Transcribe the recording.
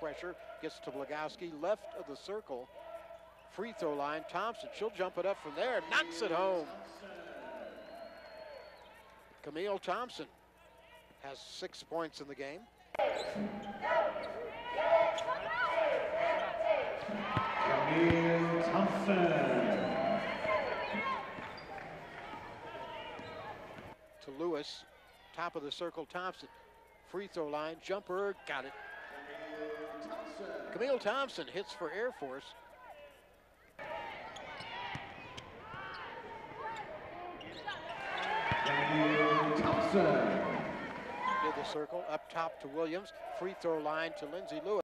pressure. Gets to Blagowski, left of the circle. Free throw line, Thompson. She'll jump it up from there, knocks it home. Camille Thompson has 6 points in the game. Camille Thompson. To Lewis, top of the circle, Thompson. Free throw line, jumper, got it. Camille Thompson hits for Air Force. Camille Thompson. Did the circle, up top to Williams. Free throw line to Lindsay Lewis.